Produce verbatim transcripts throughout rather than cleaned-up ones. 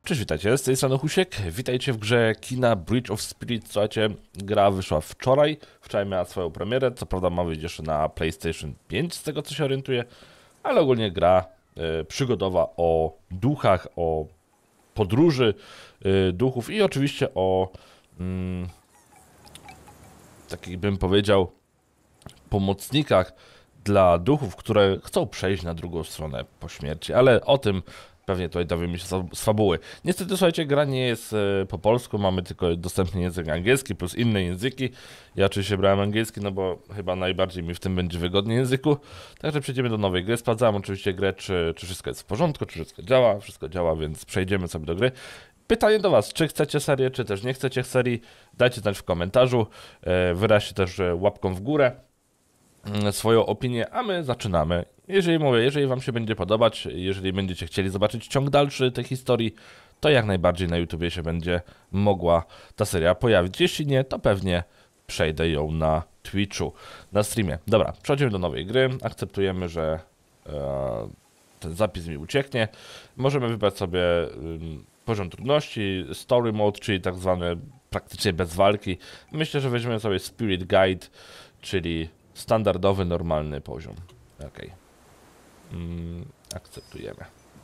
Cześć, witajcie, z tej strony Husiek, witajcie w grze Kena Bridge of Spirits. Słuchajcie, gra wyszła wczoraj, wczoraj miała swoją premierę, co prawda ma wyjść jeszcze na PlayStation pięć, z tego co się orientuję, ale ogólnie gra y, przygodowa o duchach, o podróży y, duchów i oczywiście o mm, takich, bym powiedział, pomocnikach dla duchów, które chcą przejść na drugą stronę po śmierci, ale o tym pewnie tutaj dowiemy się z fabuły. Niestety, słuchajcie, gra nie jest e, po polsku, mamy tylko dostępny język angielski plus inne języki. Ja oczywiście brałem angielski, no bo chyba najbardziej mi w tym będzie wygodnie języku. Także przejdziemy do nowej gry. Sprawdzałem oczywiście grę, czy, czy wszystko jest w porządku, czy wszystko działa. Wszystko działa, więc przejdziemy sobie do gry. Pytanie do was, czy chcecie serię, czy też nie chcecie serii? Dajcie znać w komentarzu. E, wyraźcie też łapką w górę swoją opinię, a my zaczynamy. Jeżeli mówię, jeżeli wam się będzie podobać, jeżeli będziecie chcieli zobaczyć ciąg dalszy tej historii, to jak najbardziej na YouTubie się będzie mogła ta seria pojawić. Jeśli nie, to pewnie przejdę ją na Twitchu, na streamie. Dobra, przechodzimy do nowej gry, akceptujemy, że e, ten zapis mi ucieknie. Możemy wybrać sobie y, poziom trudności, story mode, czyli tak zwany praktycznie bez walki. Myślę, że weźmiemy sobie Spirit Guide, czyli standardowy, normalny poziom. Ok. Mm, akceptujemy.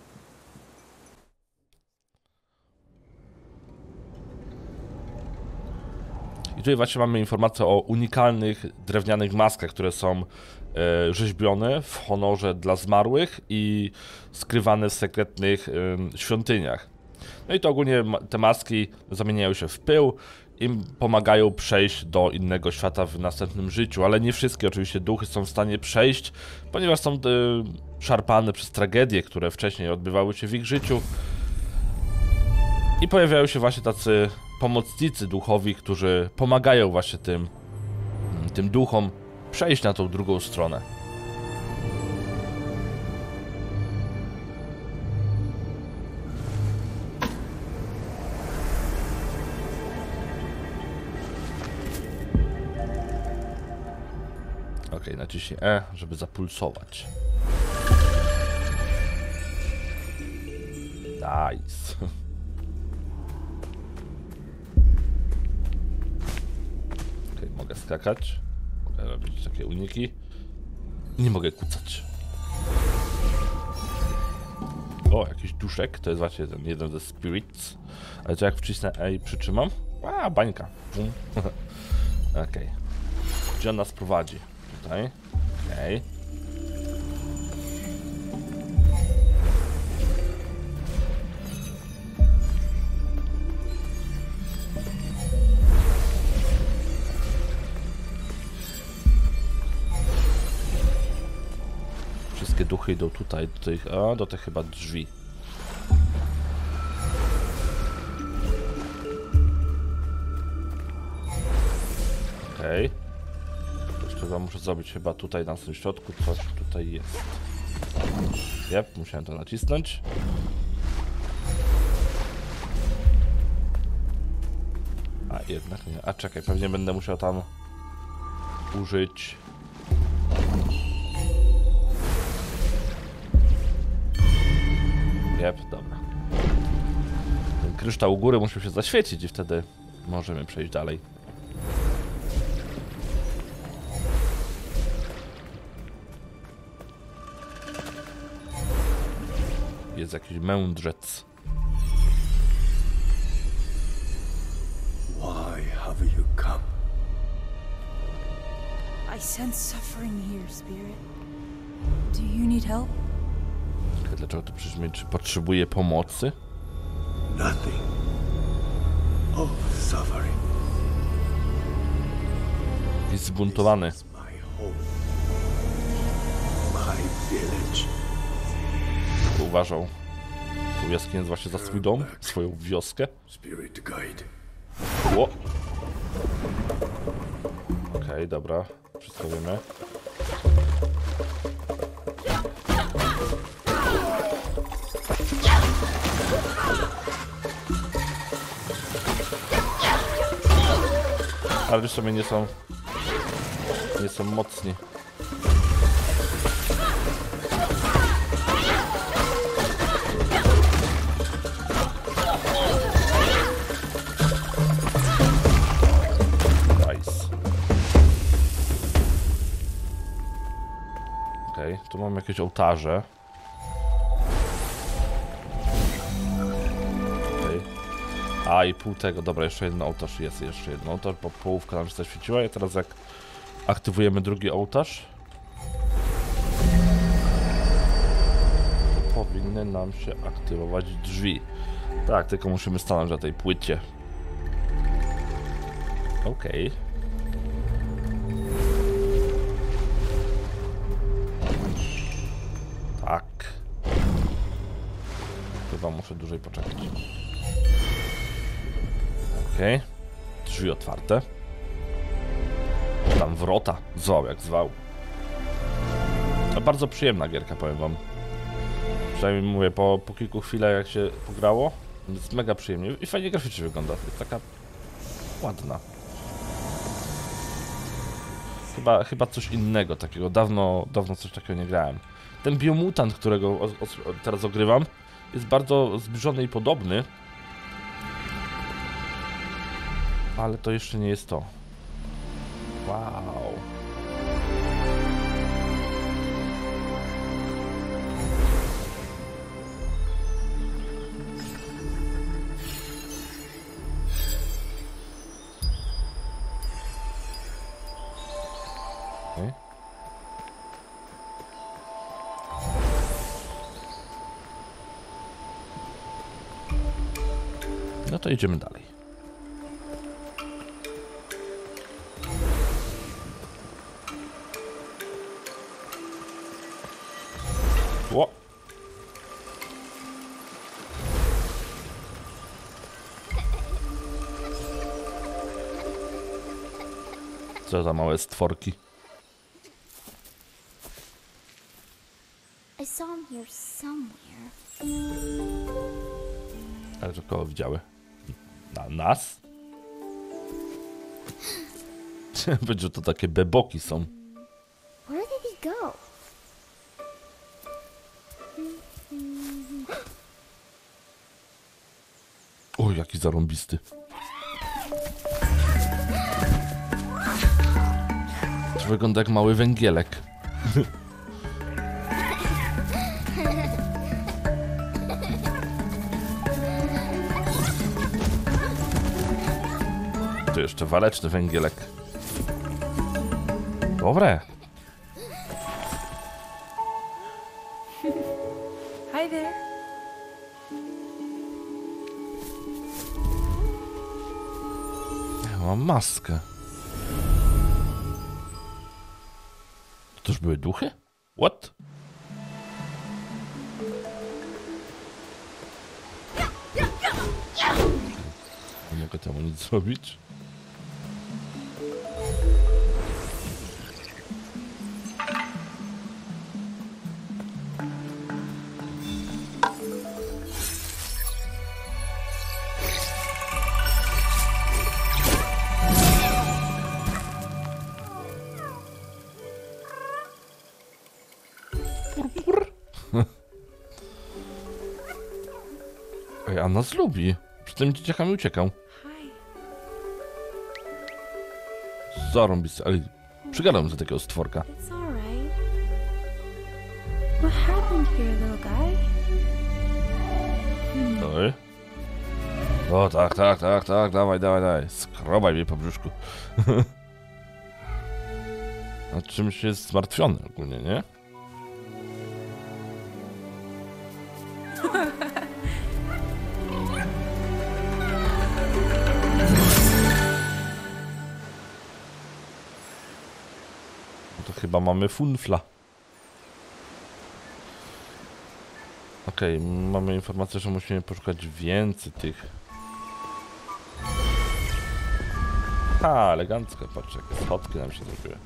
I tutaj właśnie mamy informację o unikalnych drewnianych maskach, które są e, rzeźbione w honorze dla zmarłych i skrywane w sekretnych e, świątyniach. No i to ogólnie te maski zamieniają się w pył i pomagają przejść do innego świata w następnym życiu, ale nie wszystkie oczywiście duchy są w stanie przejść, ponieważ są y, szarpane przez tragedie, które wcześniej odbywały się w ich życiu. I pojawiają się właśnie tacy pomocnicy duchowi, którzy pomagają właśnie tym, tym duchom przejść na tą drugą stronę. Ok, naciśnij E, żeby zapulsować. Nice. Ok, mogę skakać. Mogę robić takie uniki. Nie mogę kucać. O, jakiś duszek. To jest właśnie ten jeden ze spirits. Ale to jak wcisnę E i przytrzymam? A, bańka. Ok. Gdzie on nas prowadzi? Tutaj. Okej. Okay. Wszystkie duchy idą tutaj, do tych, a, do tych chyba drzwi. Okej. Okay. Chyba muszę zrobić chyba tutaj na tym środku, coś tutaj jest. Jep, musiałem to nacisnąć. A jednak nie. A czekaj, pewnie będę musiał tam użyć. Jep, dobra. Ten kryształ u góry musiał się zaświecić i wtedy możemy przejść dalej. Jest jakiś mędrzec. Why have you come? I sense suffering here, Spirit. Do you need help? Dlaczego to brzmi? Czy potrzebuje pomocy? Nothing. Oh, suffering. Jest zbuntowany. This is my home. My village. Uważał. Tu jaskinia nazywa się za swój dom, swoją wioskę. Spirit Guide. O! Okej, okay, dobra. Wszystko wiemy. Ale już sobie nie są... Nie są mocni. Tu mam jakieś ołtarze. Okay. A i pół tego, dobra, jeszcze jeden ołtarz jest, jeszcze jeden ołtarz, bo połówka nam się zaświeciła i teraz jak aktywujemy drugi ołtarz, to powinny nam się aktywować drzwi. Tak, tylko musimy stanąć na tej płycie. Okej. Okay. Tak. Chyba muszę dłużej poczekać. Okej. Okay. Drzwi otwarte. Tam wrota. Zwał jak zwał. A bardzo przyjemna gierka, powiem wam. Przynajmniej mówię, po, po kilku chwilach jak się pograło, jest mega przyjemnie i fajnie graficznie wygląda. Jest taka ładna. Chyba, chyba coś innego takiego. Dawno, dawno coś takiego nie grałem. Ten Biomutant, którego o, o, teraz ogrywam, jest bardzo zbliżony i podobny. Ale to jeszcze nie jest to. Wow. Okay. No to idziemy dalej. Ło. Co za małe stworki. I saw him here somewhere. Ale to kogo widziały? Na nas? Będzie to takie beboki są. Where did he go? O, jaki zarąbisty. To wygląda jak mały węgielek. Tu jeszcze waleczny węgielek. Dobre. Hi there. Ja mam maskę. To też były duchy? What? Nie mogę temu nic zrobić. Ej, a nas lubi. Przed tymi dzieciakami uciekał. Hi. Zarąbisty, ale przygadam za takiego stworka. It's all right. What happened here, little guy? Oj. O, tak, tak, tak, tak, dawaj, dawaj, dawaj. Skrobaj mnie po brzuszku. A czymś jest zmartwiony ogólnie, nie? To chyba mamy funfla. Okej, okay, mamy informację, że musimy poszukać więcej tych. Ha, elegancko, patrz, jakie schodki nam się zrobiły.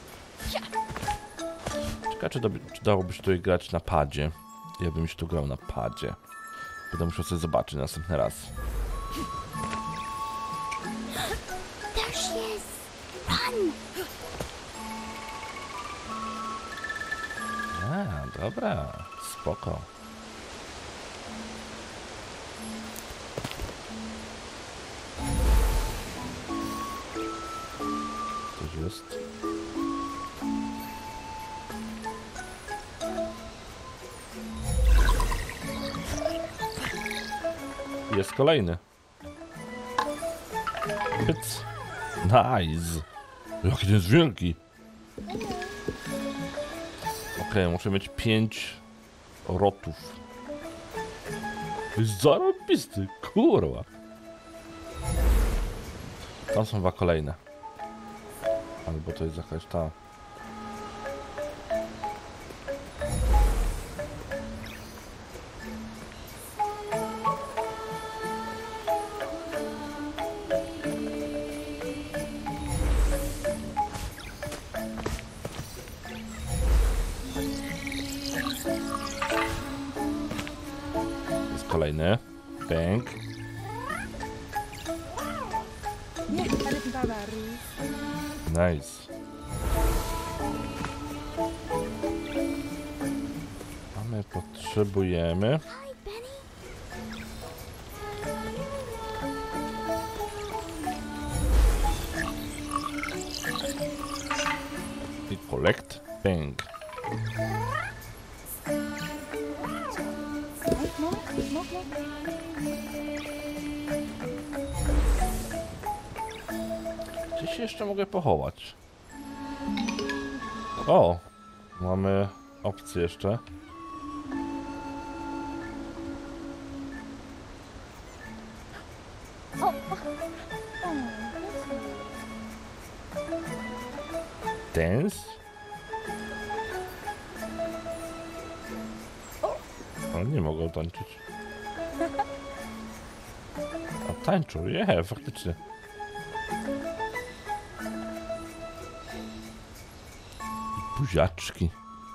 Ciekawe, czy, do, czy dałoby się tutaj grać na padzie. Ja bym się tu grał na padzie. Będę musiał sobie zobaczyć następny raz. There she is! Run! A, dobra, spoko. Coś jest. Jest kolejny. Pyc. Nice. Jaki ten jest wielki. Okej, okay, muszę mieć pięć rotów. To jest zarobisty, kurwa. Tam są dwa kolejne. Albo to jest jakaś ta... Jest kolejny. Bang. Nice. A my potrzebujemy... I collect. Bang. Gdzie się jeszcze mogę pochować? O! Mamy opcję jeszcze. Dance? Ale nie mogą tańczyć. A tańczą, je, yeah, faktycznie. I buziaczki.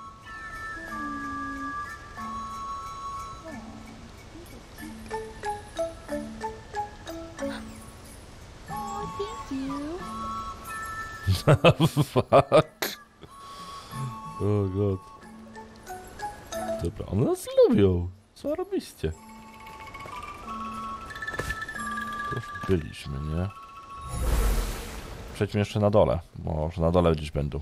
Fuck. Oh god. Dobra, one nas lubią. Co robiście? To już byliśmy, nie? Przejdźmy jeszcze na dole. Może na dole gdzieś będą.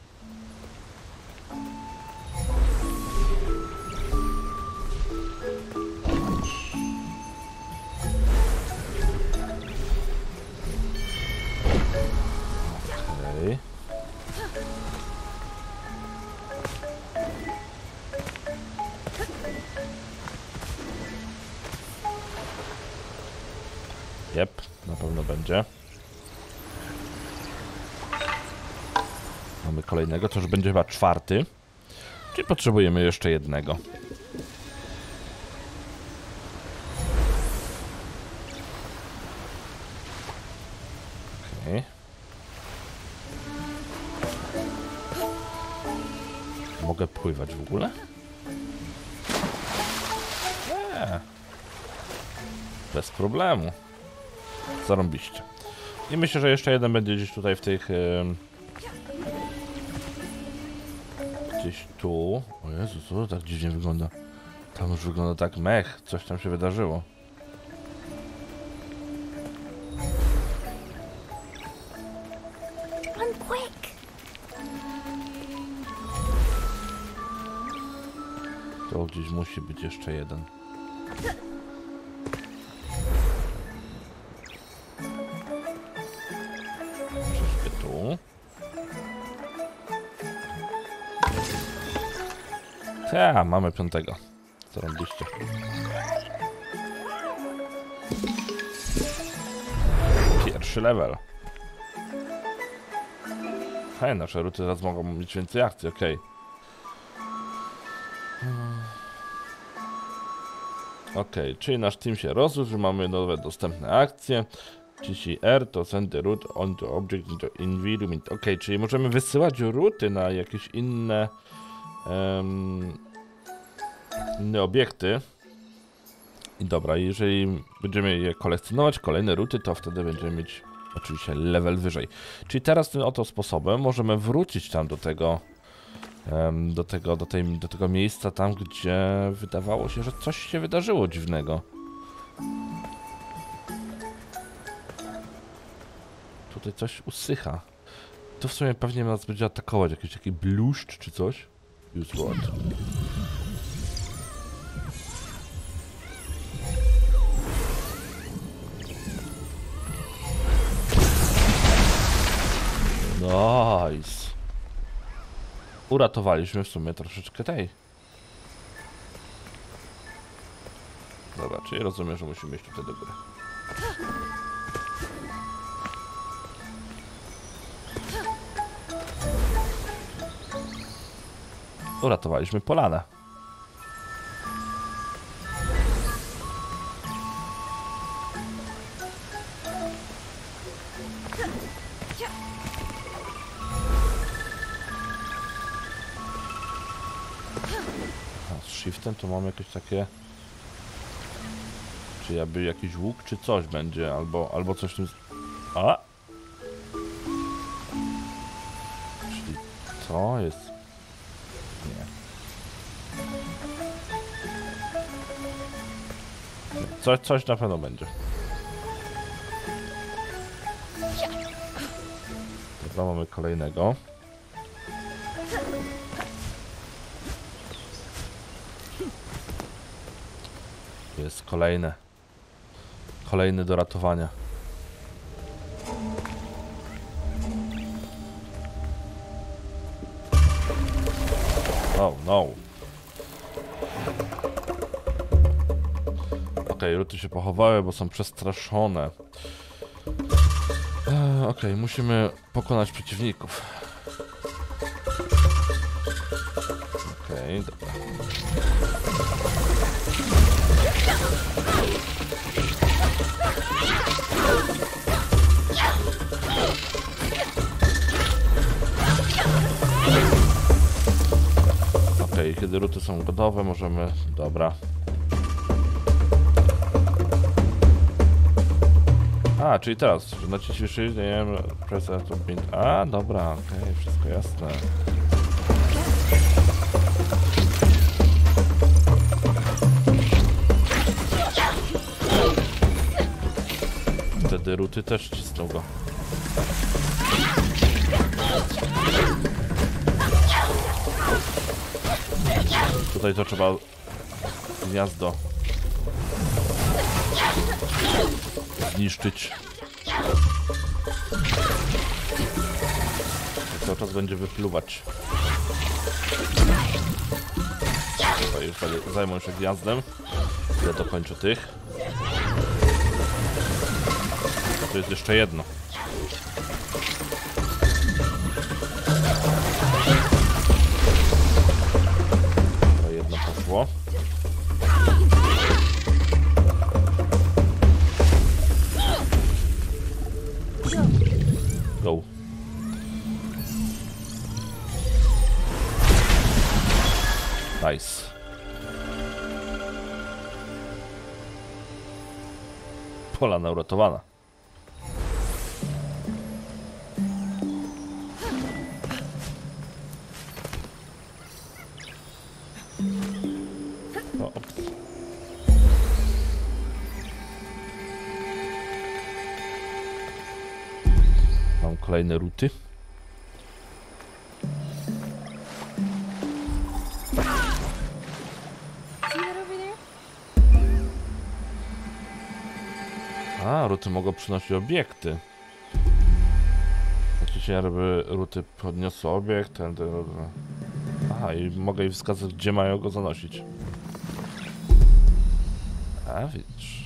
Okej. Jep, na pewno będzie. Mamy kolejnego, to już będzie chyba czwarty. Czyli potrzebujemy jeszcze jednego. Okej. Mogę pływać w ogóle? Nie. Bez problemu. Zarąbiście. I myślę, że jeszcze jeden będzie gdzieś tutaj w tych... Yy... Gdzieś tu... O Jezu, co to tak dziwnie wygląda? Tam już wygląda tak mech. Coś tam się wydarzyło. Run quick! To gdzieś musi być jeszcze jeden. Tu. Ta, mamy piątego. Zarąbiście. Pierwszy level. Hej, nasze ruty teraz mogą mieć więcej akcji, okej. Okay. Okej, okay, czyli nasz team się rozrósł, mamy nowe dostępne akcje. G C R to send the route on the object into environment. Ok, czyli możemy wysyłać ruty na jakieś inne um, inne obiekty. I dobra, jeżeli będziemy je kolekcjonować, kolejne ruty, to wtedy będziemy mieć oczywiście level wyżej. Czyli teraz tym oto sposobem możemy wrócić tam do tego um, do tego, do tej, do tego miejsca tam, gdzie wydawało się, że coś się wydarzyło dziwnego. Tutaj coś usycha. To w sumie pewnie nas będzie atakować. Jakiś taki bluszcz czy coś. Use what? Nice. Uratowaliśmy w sumie troszeczkę tej. Dobra, czyli rozumiem, że musimy iść tutaj do góry. Uratowaliśmy polanę. A z shiftem to mamy jakieś takie... Czy jakby jakiś łuk, czy coś będzie, albo, albo coś w tym... A! Czyli to jest... Nie. Coś, coś na pewno będzie. Dobra, mamy kolejnego. Jest kolejne. Kolejny do ratowania. Oh no. Okej, okay, ruty się pochowały, bo są przestraszone. Eee, Okej, okay, musimy pokonać przeciwników. Okej, okay, dobra. Okej, okay, kiedy ruty są gotowe, możemy... Dobra. A, czyli teraz, że naciśniesz, nie wiem, press to bind. A, dobra, okej, okay, wszystko jasne. Wtedy ruty też cisną go. Tutaj to trzeba gniazdo zniszczyć. I cały czas będzie wypluwać. Tutaj już zajmą się gniazdem. Ja dokończę tych. To jest jeszcze jedno. To jedno poszło. Go. Nice. Polana uratowana. O, ops. Mam kolejne ruty. A, ruty mogą przynosić obiekty. Oczywiście, żeby ruty podniosły obiekt. Ten, ten, aha, i mogę jej wskazać, gdzie mają go zanosić. A, widzisz.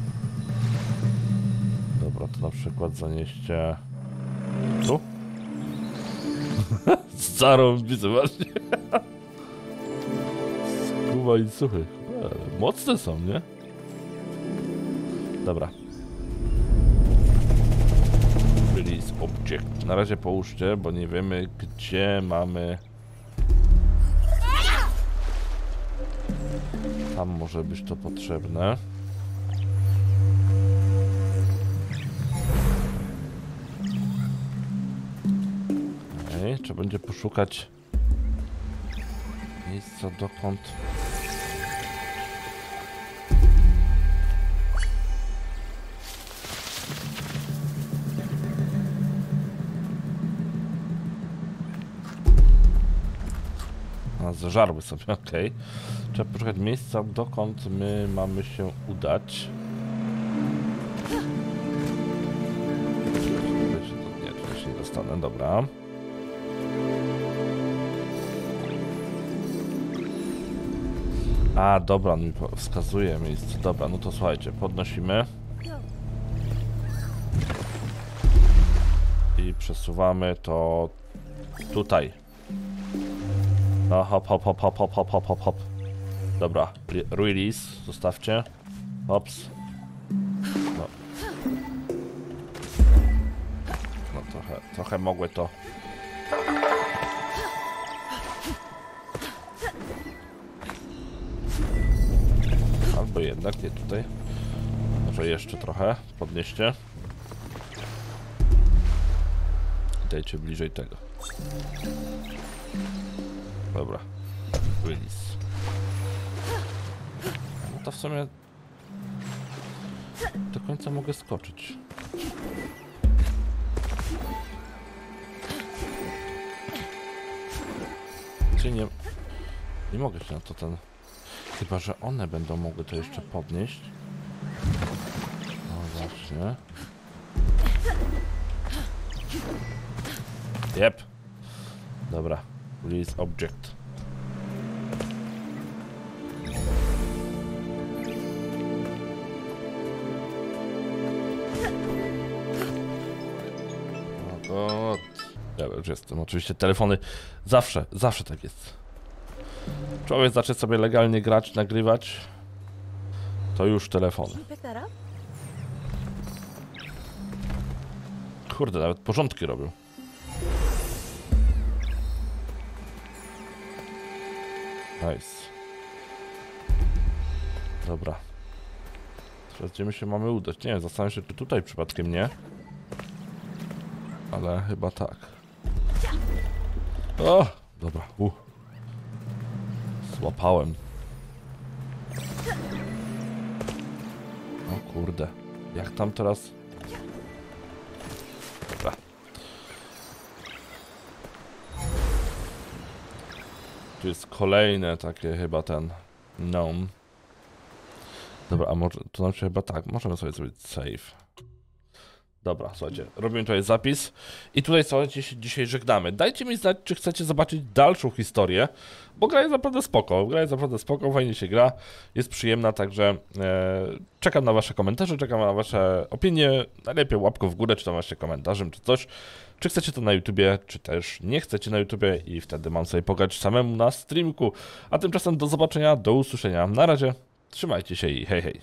Dobra, to na przykład zanieście... Tu? Zarąbiste właśnie. Skuba i suchy. E, mocne są, nie? Dobra. Release object. Na razie połóżcie, bo nie wiemy, gdzie mamy... Tam może być to potrzebne. Okej, trzeba będzie poszukać miejsca, dokąd... A, zażarły sobie, okej. Okay. Trzeba poszukać miejsca, dokąd my mamy się udać. Nie, tutaj się nie dostanę, dobra. A, dobra, on mi wskazuje miejsce. Dobra, no to słuchajcie, podnosimy. I przesuwamy to tutaj. No, hop, hop, hop, hop, hop, hop, hop, hop, hop. Dobra, release, zostawcie. Hops. No. No trochę, trochę mogły to. Albo jednak nie tutaj. Może jeszcze trochę podnieście. Dajcie bliżej tego. Dobra. Release. No to w sumie do końca mogę skoczyć. Czyli nie, nie mogę się na to ten... Chyba że one będą mogły to jeszcze podnieść. No właśnie. Jep. Dobra. Release object. No to... Ja już jestem. Oczywiście telefony zawsze, zawsze tak jest. Człowiek zacznie sobie legalnie grać, nagrywać, to już telefony. Kurde, nawet porządki robią. Nice. Dobra. Teraz gdzie my się mamy udać? Nie wiem, zastanawiam się, czy tutaj przypadkiem nie. Ale chyba tak. O! Dobra, u. Złapałem. O kurde. Jak tam teraz? Dobra. Tu jest kolejne takie chyba ten... No. Dobra, a może... To znaczy chyba tak. Możemy sobie zrobić save. Dobra, słuchajcie, robimy tutaj zapis i tutaj, słuchajcie, się dzisiaj żegnamy. Dajcie mi znać, czy chcecie zobaczyć dalszą historię, bo gra jest naprawdę spoko, gra jest naprawdę spoko, fajnie się gra, jest przyjemna, także e, czekam na wasze komentarze, czekam na wasze opinie, najlepiej łapkę w górę, czy tam właśnie komentarzem, czy coś, czy chcecie to na YouTubie, czy też nie chcecie na YouTubie i wtedy mam sobie pograć samemu na streamku, a tymczasem do zobaczenia, do usłyszenia, na razie, trzymajcie się i hej hej.